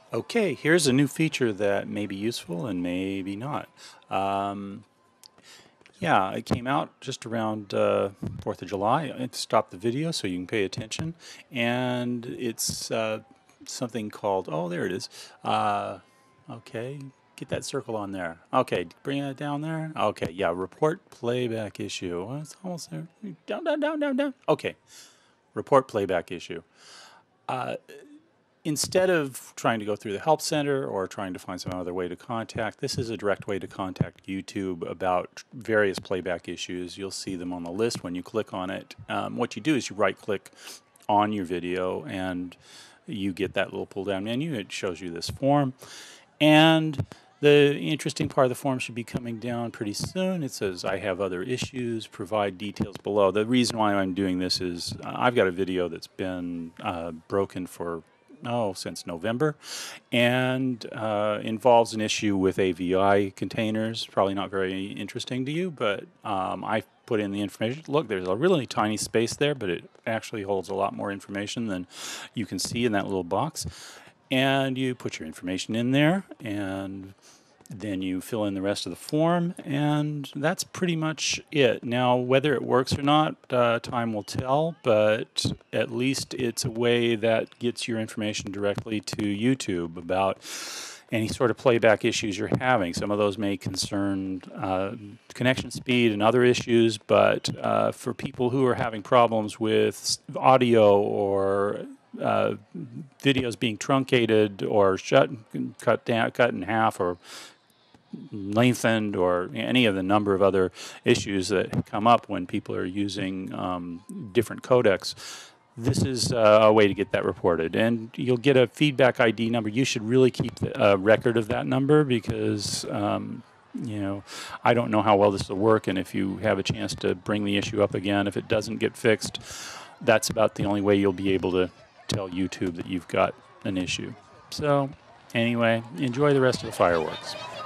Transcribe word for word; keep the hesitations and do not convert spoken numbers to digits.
Okay, here's a new feature that may be useful and maybe not. Um, yeah, it came out just around uh, fourth of July. I stopped the video so you can pay attention. And it's uh, something called, oh, there it is. Uh, okay, get that circle on there. Okay, bring it down there. Okay, yeah, report playback issue. Well, it's almost there. Down, down, down, down, down. Okay, report playback issue. Uh, Instead of trying to go through the help center or trying to find some other way to contact, this is a direct way to contact YouTube about various playback issues. You'll see them on the list when you click on it. Um, what you do is you right click on your video and you get that little pull down menu. It shows you this form, and the interesting part of the form should be coming down pretty soon. It says, I have other issues, provide details below. The reason why I'm doing this is uh, I've got a video that's been uh, broken for oh, since November, and uh, involves an issue with A V I containers. Probably not very interesting to you, but um, I put in the information. Look, there's a really tiny space there, but it actually holds a lot more information than you can see in that little box. And you put your information in there, and then you fill in the rest of the form, and that's pretty much it. Now, whether it works or not, uh, time will tell, but at least it's a way that gets your information directly to YouTube about any sort of playback issues you're having. Some of those may concern uh, connection speed and other issues, but uh, for people who are having problems with audio or uh, videos being truncated or shut, cut down, cut in half, or lengthened, or any of the number of other issues that come up when people are using um, different codecs, this is uh, a way to get that reported. And you'll get a feedback I D number. You should really keep a record of that number because um, you know, I don't know how well this will work, and if you have a chance to bring the issue up again, if it doesn't get fixed, that's about the only way you'll be able to tell YouTube that you've got an issue. So anyway, enjoy the rest of the fireworks.